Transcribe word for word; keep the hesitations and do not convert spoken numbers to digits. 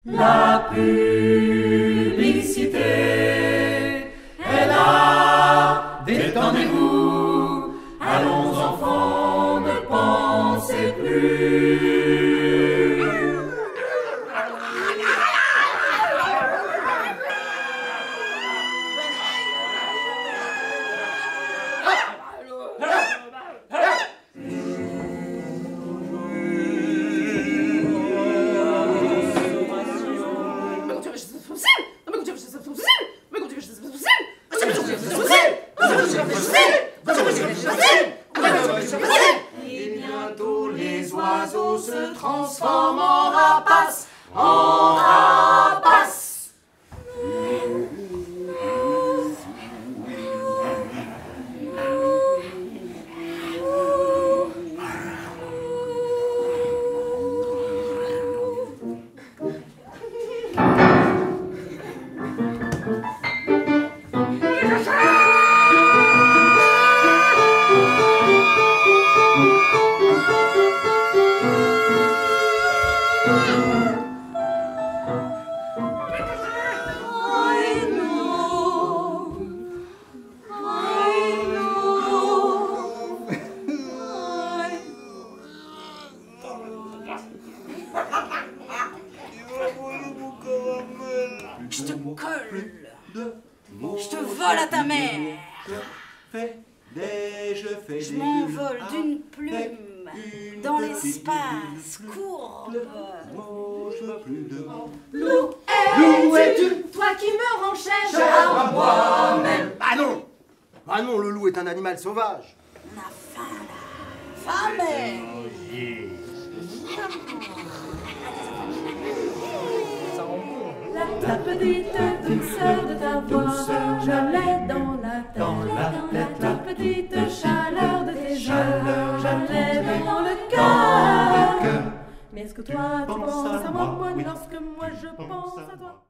La publicité est là, détendez-vous, allons enfants, ne pensez plus. Et bientôt les oiseaux se transforment en rapaces, en rapaces. Je te colle. Je te vole à ta mère. Je m'envole d'une plume dans l'espace courbe. Loup, es-tu, toi qui me renchères à moi-même? Ah non! Ah non, le loup est un animal sauvage. On a faim là. Faim, mais... La petite douceur de ta voix, je l'ai dans la tête. La petite chaleur de tes yeux, je l'ai dans le cœur. Mais est-ce que toi tu penses à moi, moi, lorsque moi je pense à toi?